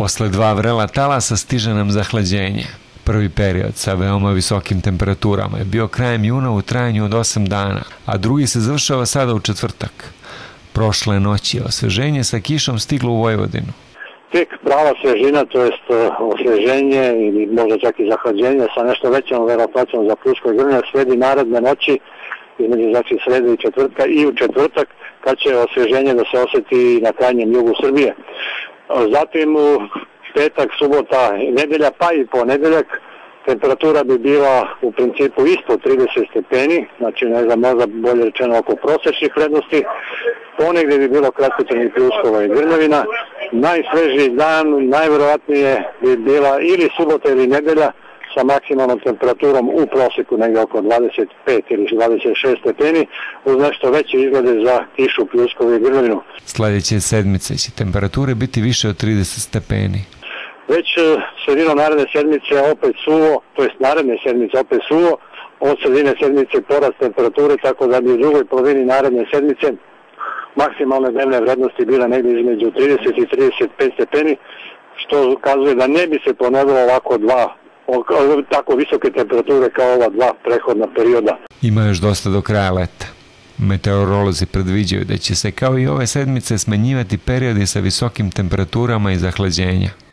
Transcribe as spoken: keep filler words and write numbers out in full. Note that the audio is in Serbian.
Posle dva vrela talasa stiže nam zahlađenje. Prvi period sa veoma visokim temperaturama je bio krajem juna u trajanju od osam dana, a drugi se završava sada u četvrtak. Prošle noći je osveženje sa kišom stiglo u Vojvodinu. Tek prava svežina, to jest osveženje ili možda čak i zahlađenje sa nešto većom verovatnoćom za pljusko i grmlje sledi naredne noći, između znači srede i četvrtka i u četvrtak, kad će osveženje da se osjeti na krajnjem jugu Srbije. Zatim u petak, subota, nedelja pa i ponedeljak temperatura bi bila u principu ispod trideset stepeni, znači ne znam, možda bolje rečeno oko prosječnih vrednosti. Ponegdje bi bilo kratkotrajnih pljuskova i grmljavina. Najsvežiji dan, najverovatnije bi bila ili subota ili nedelja sa maksimalnom temperaturom u prosjeku negdje oko dvadeset pet ili dvadeset šest stepeni, uz nešto veće izglede za kišu, pljuskovu i grmljavinu. Sljedeće sedmice će temperature biti više od trideset stepeni. Već sredinom naredne sedmice opet suvo, to jest naredne sedmice opet suvo, od sredine sedmice porast temperature, tako da bi u drugoj polovini naredne sedmice maksimalne dnevne vrednosti bile negdje između trideset i trideset pet stepeni, što ukazuje da ne bi se ponovilo ovako dva, tako visoke temperature kao ova dva prethodna perioda. Ima još dosta do kraja leta. Meteorolozi predviđaju da će se kao i ove sedmice smanjivati periodi sa visokim temperaturama i zahlađenja.